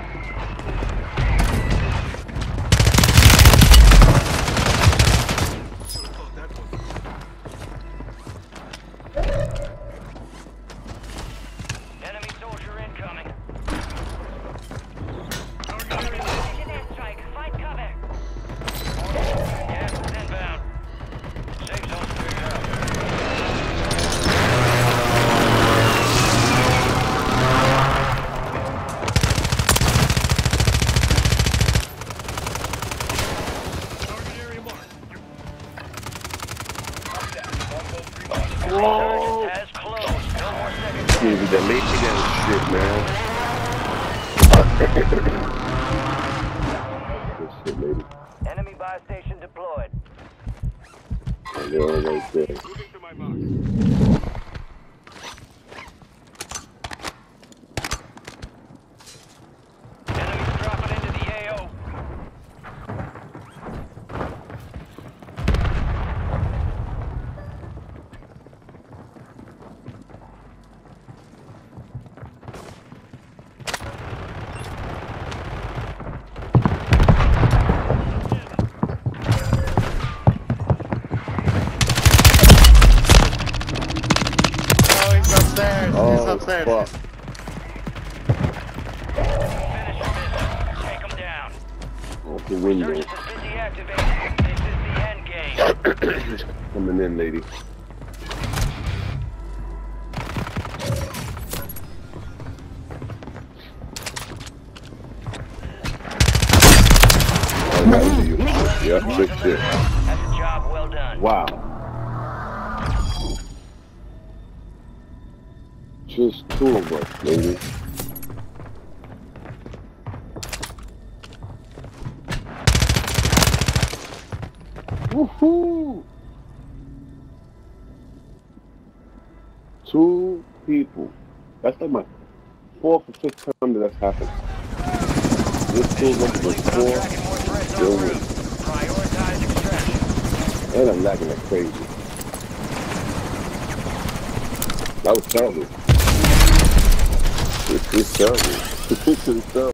Enemy soldier incoming. Airstrike. Find cover. Gas is inbound. Safe zone cleared out. Whoa! Has closed. No more seconds. Can't be deleting that shit, man. Good shit, lady. Enemy buy station deployed. And they're all right there. Enemies dropping into the AO. Oh, he's upstairs. He's Oh, upstairs. fuck. Finish your mission. Take them down. Off the window. Surgeons has been deactivated. This is the end game. Coming in, lady. Oh, that was you. Yep, good shit. That's a job well done. Wow. Just two of us, lady. Woohoo! Two people. That's like my fourth or fifth time that that's happened. This two of us was four. Tracking more threats Still en route. win. Prioritize extraction. And I'm lagging like crazy. That was terrible. It's terrible. It's terrible.